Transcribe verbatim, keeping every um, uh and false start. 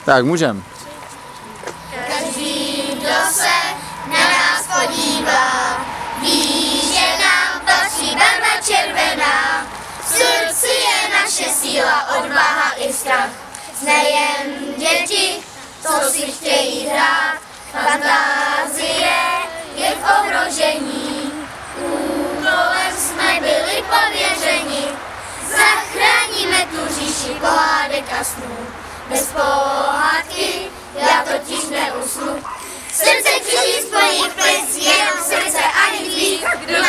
Tak, můžem. Každý, kdo se na nás podívá, ví, že nám patří barva červená. V srdci je naše síla, odvaha i strach. Nejen děti, co si chtějí hrát, fantázie je v ohrožení. Úkolem jsme byli pověřeni, zachráníme tu říši pohádek a snů. Bez pohádky já totiž neusnu. Srdce křičí z plných plic, jenom srdce ani dvík, kdo